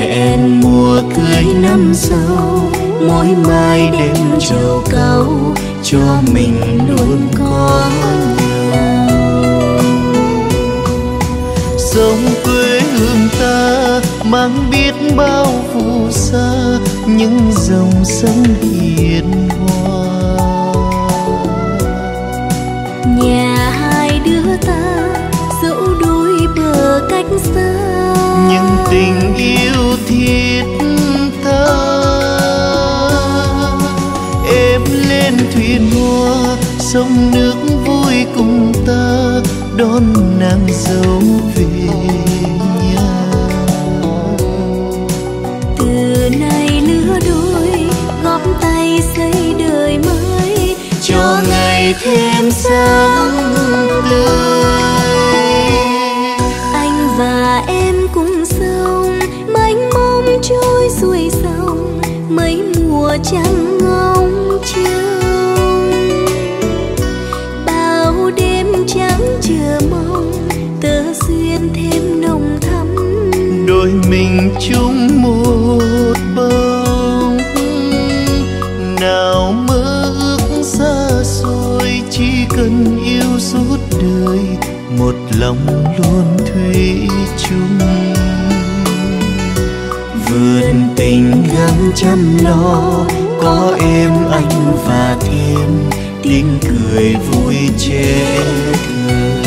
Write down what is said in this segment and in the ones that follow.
hẹn mùa cưới năm sau, mỗi mai đêm trầu cau cho mình luôn có nhau. Sông quê hương ta mang biết bao phù sa, những dòng sông hiền hòa. Nhà hai đứa ta dẫu đôi bờ cách xa, nhưng tình yêu thiết tha. Em lên thuyền hoa sông nước vui cùng ta, đón nàng dâu về nhà. Từ nay lứa đôi góp tay xây đời mới, cho ngày thêm sáng tươi. Anh và em cùng sông mênh mông trôi xuôi sông, mấy mùa trăng ngóng trông. Bao đêm trắng chờ mong tơ duyên thêm nồng thắm, đôi mình chung một bóng. Nào mơ ước xa xôi, chỉ cần yêu suốt đời, một lòng luôn thủy chung. Vườn tình gắng chăm lo, có em anh và thêm tiếng cười vui trẻ thơ.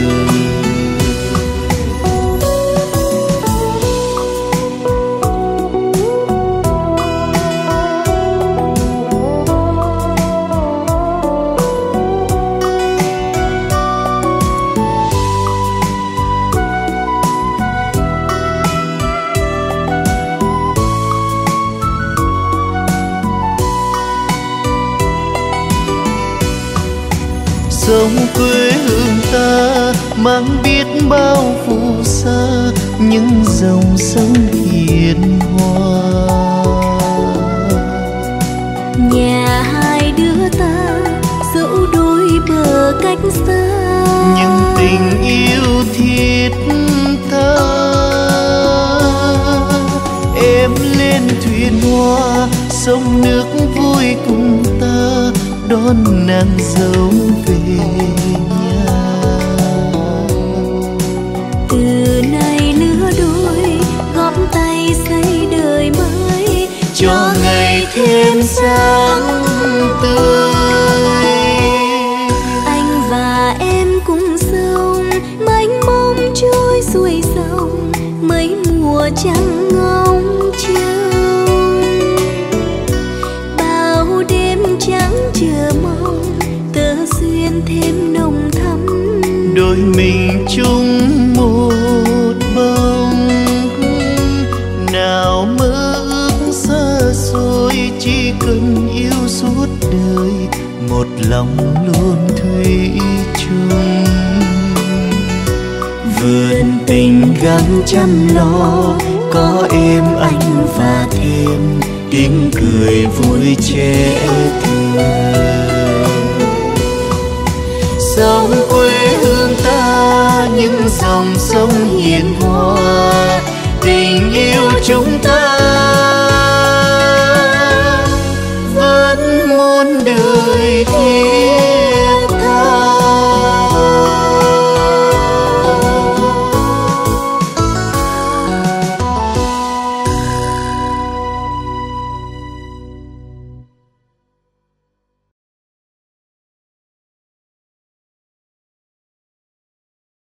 Sông quê hương ta mang biết bao phù sa, những dòng sông hiền hòa. Nhà hai đứa ta dẫu đôi bờ cách xa, nhưng tình yêu thiết tha. Em lên thuyền hoa sông nước vui cùng ta, đón nàng dâu về nhà. Từ nay lứa đôi góp tay xây đời mới, cho ngày thêm sáng tươi. Anh và em cùng sông mênh mông trôi xuôi sông, mấy mùa trăng ngóng trông. Bao đêm trắng chờ mong tơ duyên thêm nồng thắm, đôi mình chung một bóng. Nào mơ ước xa xôi, chỉ cần yêu suốt đời, một lòng luôn thủy chung. Vườn tình gắng chăm lo, có em anh và thêm tiếng cười vui trẻ thơ. Sông quê hương ta những dòng sông hiền hòa,